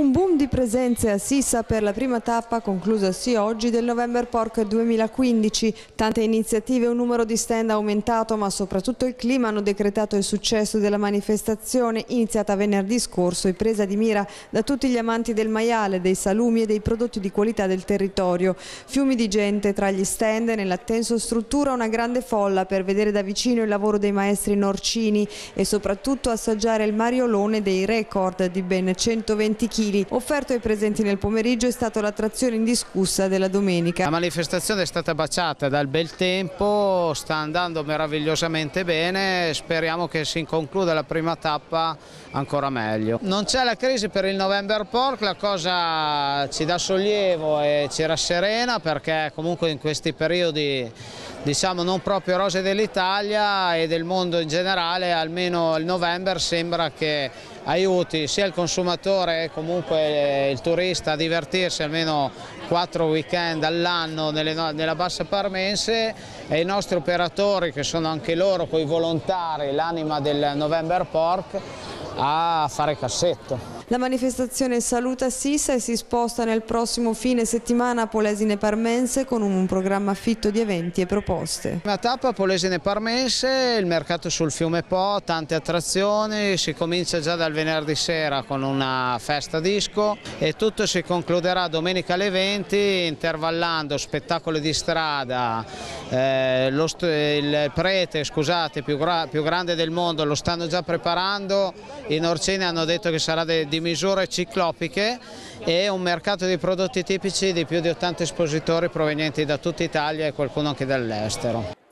Un boom di presenze a Sissa per la prima tappa conclusasi oggi del November Pork 2015. Tante iniziative e un numero di stand aumentato, ma soprattutto il clima hanno decretato il successo della manifestazione iniziata venerdì scorso e presa di mira da tutti gli amanti del maiale, dei salumi e dei prodotti di qualità del territorio. Fiumi di gente tra gli stand e nell'attenso struttura una grande folla per vedere da vicino il lavoro dei maestri norcini e soprattutto assaggiare il mariolone dei record di ben 120 kg. Offerto ai presenti nel pomeriggio è stata l'attrazione indiscussa della domenica. La manifestazione è stata baciata dal bel tempo, sta andando meravigliosamente bene, speriamo che si concluda la prima tappa ancora meglio. Non c'è la crisi per il November Pork, la cosa ci dà sollievo e ci rasserena perché comunque in questi periodi diciamo non proprio rose dell'Italia e del mondo in generale, almeno il November sembra che aiuti sia il consumatore che comunque il turista a divertirsi almeno 4 weekend all'anno nella bassa parmense e i nostri operatori che sono anche loro coi volontari, l'anima del November Pork, a fare cassetto. La manifestazione saluta Sissa e si sposta nel prossimo fine settimana a Polesine Parmense con un programma fitto di eventi e proposte. Prima tappa Polesine Parmense, il mercato sul fiume Po, tante attrazioni, si comincia già dal venerdì sera con una festa disco e tutto si concluderà domenica alle 20 intervallando spettacoli di strada, il prete più grande del mondo lo stanno già preparando, i norcini hanno detto che sarà di misure ciclopiche e un mercato di prodotti tipici di più di 80 espositori provenienti da tutta Italia e qualcuno anche dall'estero.